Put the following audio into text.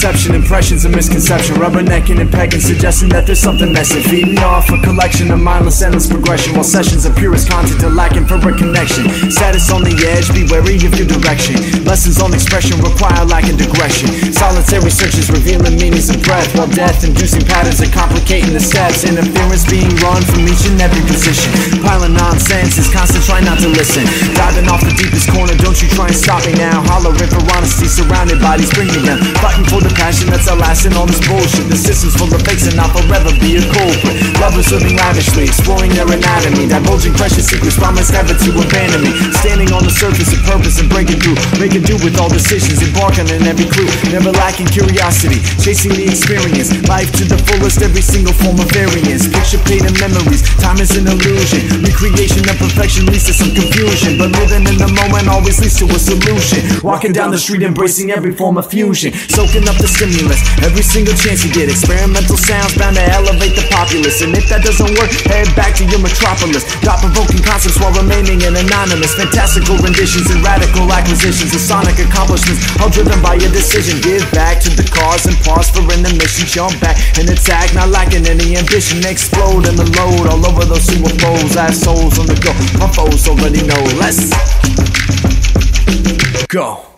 perception, impressions, and misconception, rubbernecking and pegging, suggesting that there's something missing, feeding off a collection of mindless, endless progression, while sessions of purest content are lacking for a connection. Status on the edge, be wary of your direction. Lessons on expression require lack of digression. Solitary searches revealing meanings of breath, while death-inducing patterns are complicating the steps. Interference being run from each and every position. Piling nonsense is constant, try not to listen. Diving off the deepest corner, don't you try and stop me now. Hollering for honesty, surrounded by these bringing them. Fighting for the passion that's outlasting all this bullshit. The system's full of fakes and I'll forever be a culprit. Lovers living lavishly, exploring their anatomy, divulging precious secrets, promised never to abandon me. Standing on the surface of purpose and breaking through, making do with all decisions, embarking on every clue. Never lacking curiosity, chasing the experience. Life to the fullest, every single form of variance. Picture painted memories, time is an illusion. Recreation of perfection leads to some confusion, but living in the moment always leads to a solution. Walking down the street, embracing every form of fusion, soaking up the stimulus, every single chance you get. Experimental sounds bound to elevate the populace, and if that doesn't work, head back to your metropolis. Thought-provoking concepts while remaining an anonymous. Fantastical renditions and radical acquisitions of sonic accomplishments, all driven by a decision. Give back to the cause and pause for an emission. Jump back and attack, not lacking any ambition. Explode and load all over those who oppose. I have souls on the go, my foes already know. Let's go.